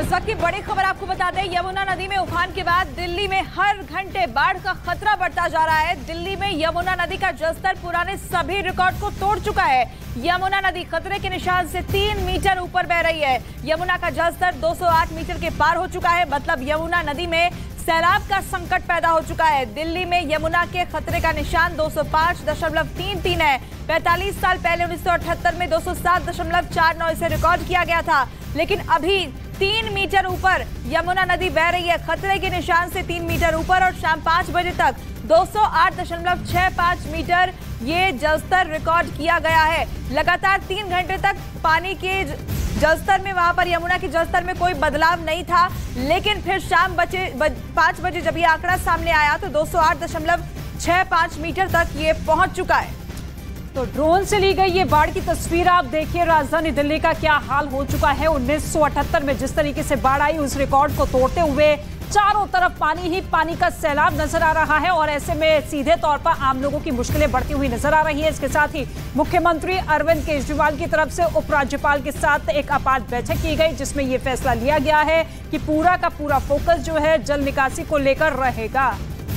इस वक्त की बड़ी खबर आपको बता दें, यमुना नदी में उफान के बाद दिल्ली में हर घंटे बाढ़ का खतरा बढ़ता जा रहा है। दिल्ली में यमुना नदी का जलस्तर पुराने सभी रिकॉर्ड को तोड़ चुका है। यमुना नदी खतरे के निशान से 3 मीटर ऊपर बह रही है। यमुना का जलस्तर 208 मीटर के पार हो चुका है। मतलब यमुना नदी में सैलाब का संकट पैदा हो चुका है। दिल्ली में यमुना के खतरे का निशान 205.33 है। 45 साल पहले 1978 में 207.49 इसे रिकॉर्ड किया गया था, लेकिन अभी 3 मीटर ऊपर यमुना नदी बह रही है, खतरे के निशान से 3 मीटर ऊपर। और शाम 5 बजे तक 208.65 मीटर ये जलस्तर रिकॉर्ड किया गया है। लगातार 3 घंटे तक पानी के जलस्तर में, वहां पर यमुना के जलस्तर में कोई बदलाव नहीं था, लेकिन फिर शाम 5 बजे जब ये आंकड़ा सामने आया तो 208.65 मीटर तक ये पहुंच चुका है। तो ड्रोन से ली गई ये बाढ़ की तस्वीर आप देखिए, राजधानी दिल्ली का क्या हाल हो चुका है। 1978 में जिस तरीके से बाढ़ आई, उस रिकॉर्ड को तोड़ते हुए चारों तरफ पानी ही पानी का सैलाब नजर आ रहा है और ऐसे में सीधे तौर पर आम लोगों की मुश्किलें बढ़ती हुई नजर आ रही है। इसके साथ ही मुख्यमंत्री अरविंद केजरीवाल की तरफ से उपराज्यपाल के साथ एक आपात बैठक की गई, जिसमें यह फैसला लिया गया है कि पूरा का पूरा फोकस जो है जल निकासी को लेकर रहेगा।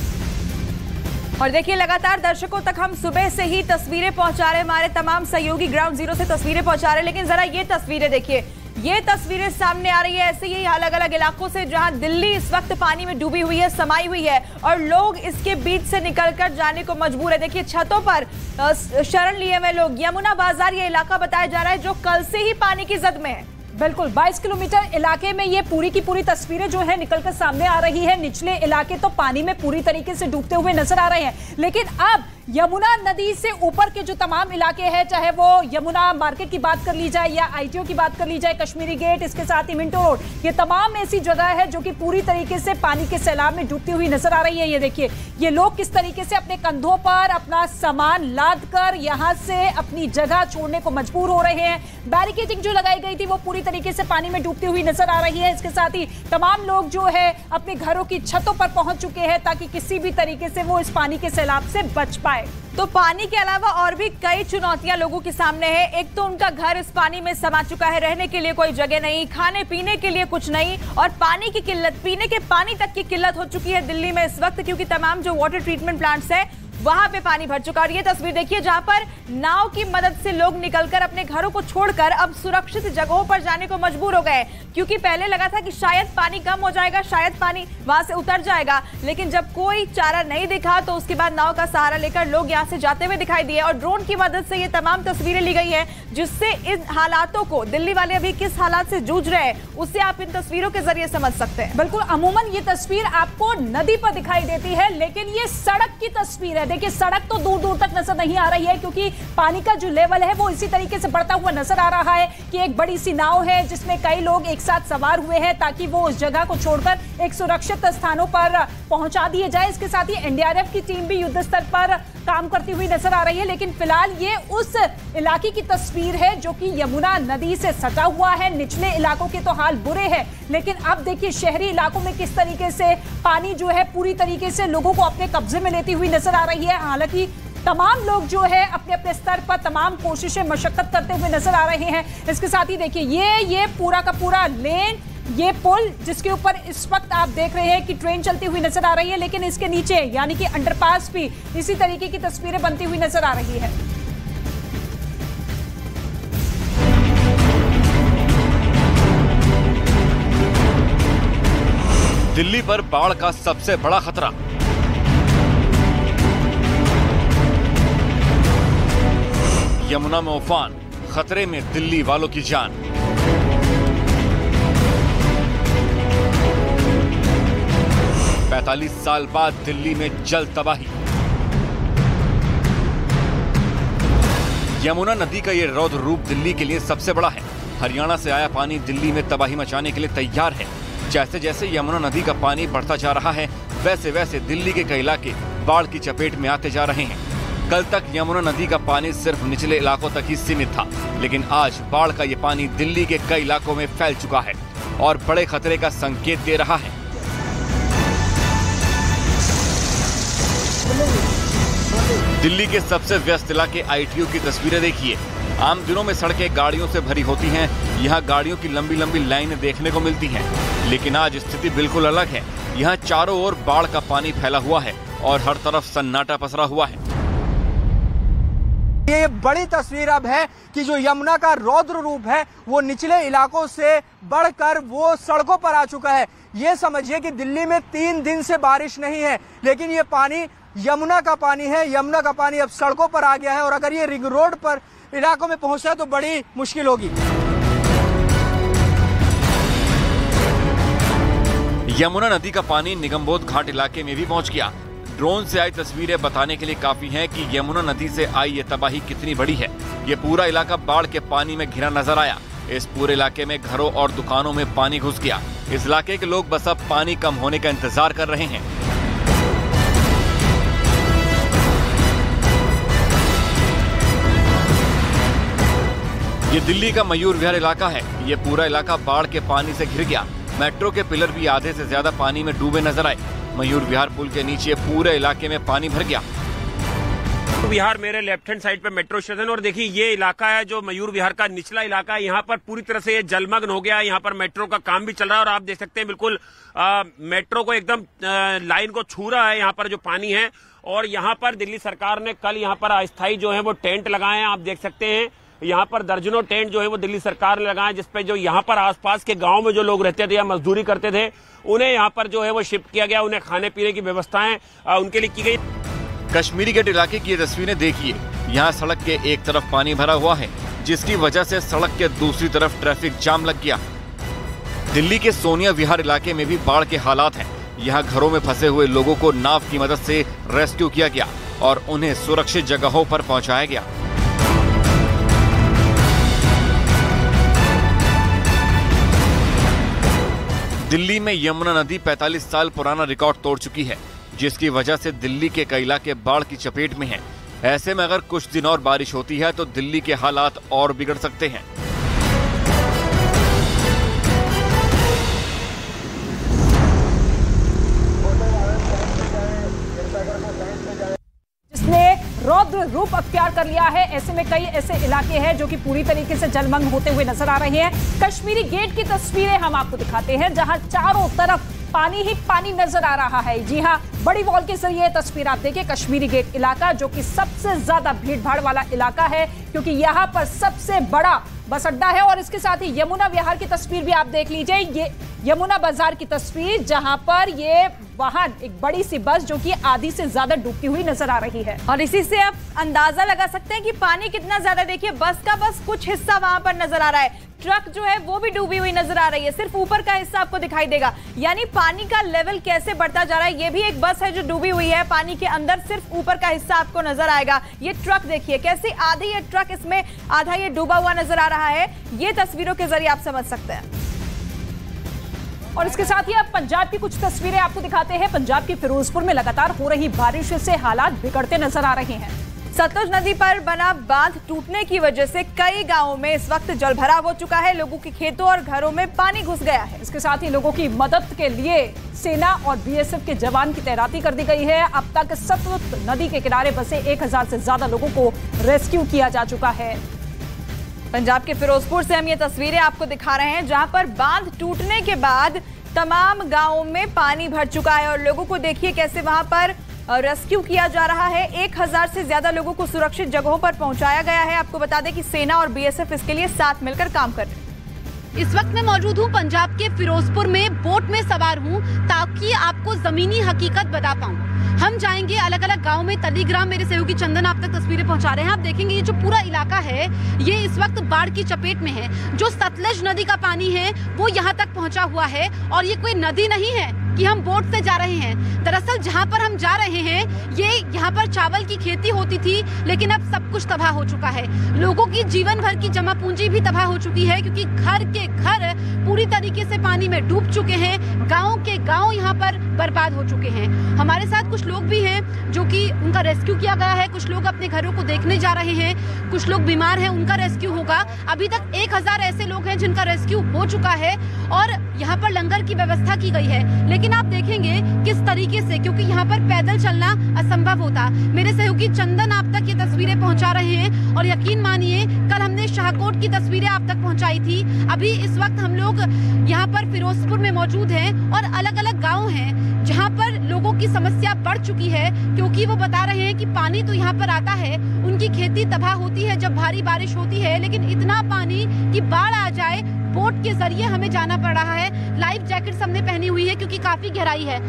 और देखिए, लगातार दर्शकों तक हम सुबह से ही तस्वीरें पहुंचा रहे, हमारे तमाम सहयोगी ग्राउंड जीरो से तस्वीरें पहुंचा रहे, लेकिन जरा ये तस्वीरें देखिए, ये तस्वीरें सामने आ रही है ऐसे ही अलग अलग इलाकों से, जहां दिल्ली इस वक्त पानी में डूबी हुई है, समाई हुई है और लोग इसके बीच से निकलकर जाने को मजबूर है। देखिए, छतों पर शरण लिए हुए लोग। यमुना बाजार ये इलाका बताया जा रहा है जो कल से ही पानी की जद में है। बिल्कुल 22 किलोमीटर इलाके में ये पूरी की पूरी तस्वीरें जो है निकलकर सामने आ रही है। निचले इलाके तो पानी में पूरी तरीके से डूबते हुए नजर आ रहे हैं, लेकिन अब यमुना नदी से ऊपर के जो तमाम इलाके हैं, चाहे वो यमुना मार्केट की बात कर ली जाए या आईटीओ की बात कर ली जाए, कश्मीरी गेट, इसके साथ ही मिंटो रोड, ये तमाम ऐसी जगह है जो कि पूरी तरीके से पानी के सैलाब में डूबती हुई नजर आ रही है। ये देखिए, ये लोग किस तरीके से अपने कंधों पर अपना सामान लाद कर यहां से अपनी जगह छोड़ने को मजबूर हो रहे हैं। बैरिकेडिंग जो लगाई गई थी वो पूरी तरीके से पानी में डूबती हुई नजर आ रही है। इसके साथ ही तमाम लोग जो है अपने घरों की छतों पर पहुंच चुके हैं ताकि किसी भी तरीके से वो इस पानी के सैलाब से बच पाए। तो पानी के अलावा और भी कई चुनौतियां लोगों के सामने है। एक तो उनका घर इस पानी में समा चुका है, रहने के लिए कोई जगह नहीं, खाने पीने के लिए कुछ नहीं, और पानी की किल्लत, पीने के पानी तक की किल्लत हो चुकी है दिल्ली में इस वक्त, क्योंकि तमाम जो वाटर ट्रीटमेंट प्लांट्स है वहां पे पानी भर चुका। और ये तस्वीर देखिए, जहां पर नाव की मदद से लोग निकलकर अपने घरों को छोड़कर अब सुरक्षित जगहों पर जाने को मजबूर हो गए, क्योंकि पहले लगा था कि शायद पानी कम हो जाएगा, शायद पानी वहां से उतर जाएगा, लेकिन जब कोई चारा नहीं दिखा तो उसके बाद नाव का सहारा लेकर लोग यहां से जाते हुए दिखाई दिए। और ड्रोन की मदद से ये तमाम तस्वीरें ली गई है, जिससे इन हालातों को, दिल्ली वाले अभी किस हालात से जूझ रहे हैं उससे आप इन तस्वीरों के जरिए समझ सकते हैं। बिल्कुल, अमूमन ये तस्वीर आपको नदी पर दिखाई देती है, लेकिन ये सड़क की तस्वीर है। देखिए, सड़क तो दूर दूर तक नजर नहीं आ रही है, क्योंकि पानी का जो लेवल है वो इसी तरीके से बढ़ता हुआ नजर आ रहा है कि एक बड़ी सी नाव है जिसमें कई लोग एक साथ सवार हुए हैं ताकि वो उस जगह को छोड़कर एक सुरक्षित स्थानों पर पहुंचा दिए जाए। इसके साथ ही एनडीआरएफ की टीम भी युद्ध स्तर पर काम करती हुई नजर आ रही है, लेकिन फिलहाल ये उस इलाके की तस्वीर है जो कि यमुना नदी से सटा हुआ है। निचले इलाकों के तो हाल बुरे हैं, लेकिन अब देखिए शहरी इलाकों में किस तरीके से पानी जो है पूरी तरीके से लोगों को अपने कब्जे में लेती हुई नजर आ रही है। हालांकि तमाम लोग जो है अपने अपने स्तर पर तमाम कोशिशें मशक्कत करते हुए नजर आ रहे हैं। इसके साथ ही देखिए, ये पूरा का पूरा लेन, ये पुल जिसके ऊपर इस वक्त आप देख रहे हैं कि ट्रेन चलती हुई नजर आ रही है, लेकिन इसके नीचे यानी कि अंडरपास भी इसी तरीके की तस्वीरें बनती हुई नजर आ रही है। दिल्ली पर बाढ़ का सबसे बड़ा खतरा। यमुना में उफान, खतरे में दिल्ली वालों की जान। पैंतालीस साल बाद दिल्ली में जल तबाही। यमुना नदी का यह रौद्र रूप दिल्ली के लिए सबसे बड़ा है। हरियाणा से आया पानी दिल्ली में तबाही मचाने के लिए तैयार है। जैसे जैसे यमुना नदी का पानी बढ़ता जा रहा है, वैसे वैसे दिल्ली के कई इलाके बाढ़ की चपेट में आते जा रहे हैं। कल तक यमुना नदी का पानी सिर्फ निचले इलाकों तक ही सीमित था, लेकिन आज बाढ़ का ये पानी दिल्ली के कई इलाकों में फैल चुका है और बड़े खतरे का संकेत दे रहा है। दिल्ली के सबसे व्यस्त इलाके आईटीओ की तस्वीरें देखिए। आम दिनों में सड़कें गाड़ियों से भरी होती हैं, यहाँ गाड़ियों की लंबी लंबी लाइनें देखने को मिलती हैं। लेकिन आज स्थिति बिल्कुल अलग है। यहाँ चारों ओर बाढ़ का पानी फैला हुआ है और हर तरफ सन्नाटा पसरा हुआ है। ये बड़ी तस्वीर अब है कि जो यमुना का रौद्र रूप है वो निचले इलाकों से बढ़कर वो सड़कों पर आ चुका है। ये समझिए कि दिल्ली में 3 दिन से बारिश नहीं है, लेकिन ये पानी यमुना का पानी है। यमुना का पानी अब सड़कों पर आ गया है और अगर ये रिंग रोड पर इलाकों में पहुंचा तो बड़ी मुश्किल होगी। यमुना नदी का पानी निगमबोध घाट इलाके में भी पहुंच गया। ड्रोन से आई तस्वीरें बताने के लिए काफी हैं कि यमुना नदी से आई ये तबाही कितनी बड़ी है। ये पूरा इलाका बाढ़ के पानी में घिरा नजर आया। इस पूरे इलाके में घरों और दुकानों में पानी घुस गया। इस इलाके के लोग बस अब पानी कम होने का इंतजार कर रहे हैं। ये दिल्ली का मयूर विहार इलाका है। ये पूरा इलाका बाढ़ के पानी से घिर गया। मेट्रो के पिलर भी आधे से ज्यादा पानी में डूबे नजर आए। मयूर विहार पुल के नीचे पूरे इलाके में पानी भर गया। विहार मेरे लेफ्ट हैंड साइड पे मेट्रो स्टेशन, और देखिए ये इलाका है जो मयूर विहार का निचला इलाका है। यहाँ पर पूरी तरह से ये जलमग्न हो गया है। यहाँ पर मेट्रो का काम भी चल रहा है और आप देख सकते हैं बिल्कुल मेट्रो को एकदम लाइन को छू रहा है यहाँ पर जो पानी है। और यहाँ पर दिल्ली सरकार ने कल यहाँ पर अस्थायी जो है वो टेंट लगाए हैं। आप देख सकते हैं यहाँ पर दर्जनों टेंट जो है वो दिल्ली सरकार ने लगाए, जिसपे जो यहाँ पर आसपास के गांव में जो लोग रहते थे या मजदूरी करते थे उन्हें यहाँ पर जो है वो शिफ्ट किया गया। उन्हें खाने पीने की व्यवस्थाएं उनके लिए की गई। कश्मीरी गेट इलाके की ये तस्वीरें देखिए। यहाँ सड़क के एक तरफ पानी भरा हुआ है, जिसकी वजह से सड़क के दूसरी तरफ ट्रैफिक जाम लग गया। दिल्ली के सोनिया विहार इलाके में भी बाढ़ के हालात हैं। यहाँ घरों में फंसे हुए लोगों को नाव की मदद से रेस्क्यू किया गया और उन्हें सुरक्षित जगहों पर पहुंचाया गया। दिल्ली में यमुना नदी 45 साल पुराना रिकॉर्ड तोड़ चुकी है, जिसकी वजह से दिल्ली के कई इलाके बाढ़ की चपेट में हैं। ऐसे में अगर कुछ दिन और बारिश होती है तो दिल्ली के हालात और बिगड़ सकते हैं। रौद्र रूप अख्तियार कर लिया है। ऐसे में कई ऐसे इलाके हैं जो कि पूरी तरीके से जलमग्न होते हुए नजर आ रहे हैं। कश्मीरी गेट की तस्वीरें हम आपको दिखाते हैं, जहां चारों तरफ पानी ही पानी नजर आ रहा है। जी हां, बड़ी वॉल के जरिए तस्वीर आप देखिए। कश्मीरी गेट इलाका जो कि सबसे ज्यादा भीड़ भाड़ वाला इलाका है, क्योंकि यहां पर सबसे बड़ा बस अड्डा है। और इसके साथ ही यमुना विहार की तस्वीर भी आप देख लीजिए। ये यमुना बाजार की तस्वीर, जहां पर ये वाहन एक बड़ी सी बस जो कि आधी से ज्यादा डूबती हुई नजर आ रही है। और इसी से आप अंदाजा लगा सकते हैं कि पानी कितना ज्यादा। देखिए बस का बस कुछ हिस्सा वहां पर नजर आ रहा है, ट्रक जो है वो भी डूबी हुई नजर आ रही है। सिर्फ ऊपर का हिस्सा आपको दिखाई देगा। यानी पानी का लेवल कैसे बढ़ता जा रहा है। ये भी एक बस है जो डूबी हुई है पानी के अंदर, सिर्फ ऊपर का हिस्सा आपको नजर आएगा। ये ट्रक देखिए कैसे आधी ये ट्रक इसमें आधा ये डूबा हुआ नजर आ रहा है। ये तस्वीरों के जरिए आप समझ सकते हैं। और इसके साथ ही अब पंजाब की कुछ तस्वीरें आपको दिखाते हैं। पंजाब के फिरोजपुर में लगातार हो रही बारिश से हालात बिगड़ते नजर आ रहे हैं। सतलुज नदी पर बना बांध टूटने की वजह से कई गांवों में इस वक्त जलभराव हो चुका है। लोगों के खेतों और घरों में पानी घुस गया है। इसके साथ ही लोगों की मदद के लिए सेना और बीएसएफ के जवान की तैनाती कर दी गई है। अब तक सतलुज नदी के किनारे बसे 1000 से ज्यादा लोगों को रेस्क्यू किया जा चुका है। पंजाब के फिरोजपुर से हम ये तस्वीरें आपको दिखा रहे हैं, जहां पर बांध टूटने के बाद तमाम गांवों में पानी भर चुका है। और लोगों को देखिए कैसे वहां पर रेस्क्यू किया जा रहा है। 1000 से ज्यादा लोगों को सुरक्षित जगहों पर पहुंचाया गया है। आपको बता दें कि सेना और बीएसएफ इसके लिए साथ मिलकर काम कर रहे हैं। इस वक्त मैं मौजूद हूँ पंजाब के फिरोजपुर में, बोट में सवार हूँ ताकि आपको जमीनी हकीकत बता पाऊँ। हम जाएंगे अलग अलग गांव में। तलीग्राम मेरे सहयोगी चंदन आप तक तस्वीरें पहुंचा रहे हैं। आप देखेंगे ये जो पूरा इलाका है ये इस वक्त बाढ़ की चपेट में है। जो सतलुज नदी का पानी है वो यहाँ तक पहुंचा हुआ है और ये कोई नदी नहीं है कि हम बोट से जा रहे हैं। दरअसल जहाँ पर हम जा रहे हैं ये यहाँ पर चावल की खेती होती थी, लेकिन अब सब कुछ तबाह हो चुका है। लोगों की जीवन भर की जमा पूंजी भी तबाह हो चुकी है, क्योंकि घर के घर पूरी तरीके से पानी में डूब चुके हैं। गाँव के गाँव यहाँ पर बर्बाद हो चुके हैं। हमारे साथ कुछ लोग भी हैं जो कि उनका रेस्क्यू किया गया है। कुछ लोग अपने घरों को देखने जा रहे हैं, कुछ लोग बीमार हैं, उनका रेस्क्यू होगा। अभी तक 1000 ऐसे लोग हैं जिनका रेस्क्यू हो चुका है और यहाँ पर लंगर की व्यवस्था की गई है। लेकिन आप देखेंगे किस तरीके से, क्योंकि यहाँ पर पैदल चलना असंभव होता। मेरे सहयोगी चंदन आप तक ये तस्वीरें पहुंचा रहे हैं और यकीन मानिए कल हमने शाहकोट की तस्वीरें आप तक पहुंचाई थी। अभी इस वक्त हम लोग यहाँ पर फिरोजपुर में मौजूद हैं और अलग अलग गाँव हैं जहाँ पर लोगों की समस्या बढ़ चुकी है, क्योंकि वो बता रहे हैं कि पानी तो यहाँ पर आता है, उनकी खेती तबाह होती है जब भारी बारिश होती है, लेकिन इतना पानी कि बाढ़ आ जाए बोट के जरिए हमें जाना पड़ रहा है। लाइफ जैकेट हमने पहनी हुई है क्योंकि काफी गहराई है।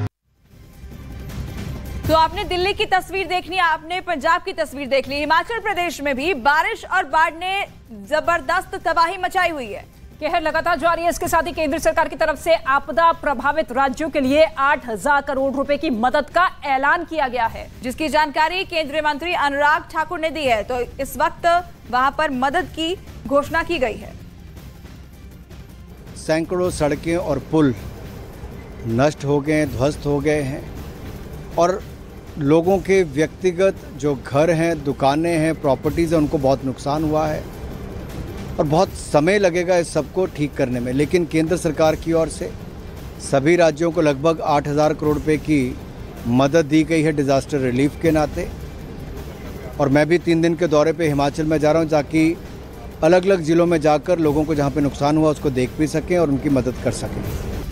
तो आपने दिल्ली की तस्वीर देख ली, आपने पंजाब की तस्वीर देख ली, हिमाचल प्रदेश में भी बारिश और बाढ़ ने जबरदस्त तबाही मचाई हुई है। कहर लगातार जारी है। इसके साथ ही केंद्र सरकार की तरफ से आपदा प्रभावित राज्यों के लिए 8,000 करोड़ रुपए की मदद का ऐलान किया गया है, जिसकी जानकारी केंद्रीय मंत्री अनुराग ठाकुर ने दी है। तो इस वक्त वहां पर मदद की घोषणा की गई है। सैकड़ों सड़कें और पुल नष्ट हो गए, ध्वस्त हो गए हैं और लोगों के व्यक्तिगत जो घर हैं, दुकानें हैं, प्रॉपर्टीज़ हैं, उनको बहुत नुकसान हुआ है और बहुत समय लगेगा इस सबको ठीक करने में। लेकिन केंद्र सरकार की ओर से सभी राज्यों को लगभग 8,000 करोड़ रुपए की मदद दी गई है डिज़ास्टर रिलीफ के नाते। और मैं भी 3 दिन के दौरे पे हिमाचल में जा रहा हूँ ताकि अलग अलग ज़िलों में जाकर लोगों को जहाँ पे नुकसान हुआ उसको देख भी सकें और उनकी मदद कर सकें।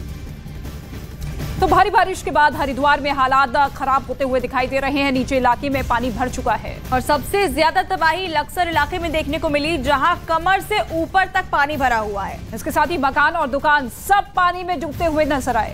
तो भारी बारिश के बाद हरिद्वार में हालात खराब होते हुए दिखाई दे रहे हैं। नीचे इलाके में पानी भर चुका है और सबसे ज्यादा तबाही लक्सर इलाके में देखने को मिली, जहां कमर से ऊपर तक पानी भरा हुआ है। इसके साथ ही मकान और दुकान सब पानी में डूबते हुए नजर आए।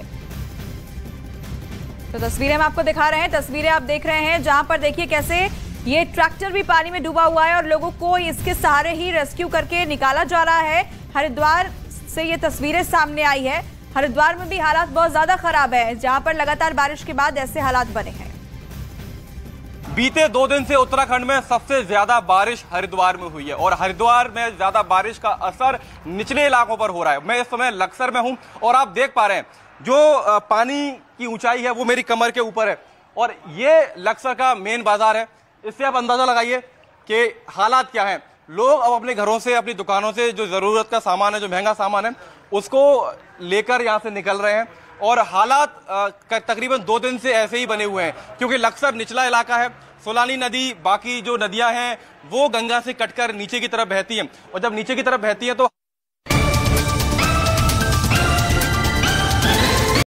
तो तस्वीरें हम आपको दिखा रहे हैं, तस्वीरें आप देख रहे हैं जहां पर देखिए कैसे ये ट्रैक्टर भी पानी में डूबा हुआ है और लोगों को इसके सहारे ही रेस्क्यू करके निकाला जा रहा है। हरिद्वार से ये तस्वीरें सामने आई है। हरिद्वार में भी हालात बहुत ज्यादा खराब है, जहां पर लगातार बारिश के बाद ऐसे हालात बने हैं। बीते 2 दिन से उत्तराखंड में सबसे ज्यादा बारिश हरिद्वार में हुई है और हरिद्वार में ज्यादा बारिश का असर निचले इलाकों पर हो रहा है। मैं इस समय लक्सर में हूं और आप देख पा रहे हैं जो पानी की ऊंचाई है वो मेरी कमर के ऊपर है और ये लक्सर का मेन बाजार है। इससे आप अंदाजा लगाइए कि हालात क्या हैं। लोग अब अपने घरों से, अपनी दुकानों से जो जरूरत का सामान है, जो महंगा सामान है, उसको लेकर यहाँ से निकल रहे हैं और हालात तकरीबन 2 दिन से ऐसे ही बने हुए हैं क्योंकि लक्सर निचला इलाका है। सोलानी नदी, बाकी जो नदियां हैं वो गंगा से कटकर नीचे की तरफ बहती हैं और जब नीचे की तरफ बहती हैं तो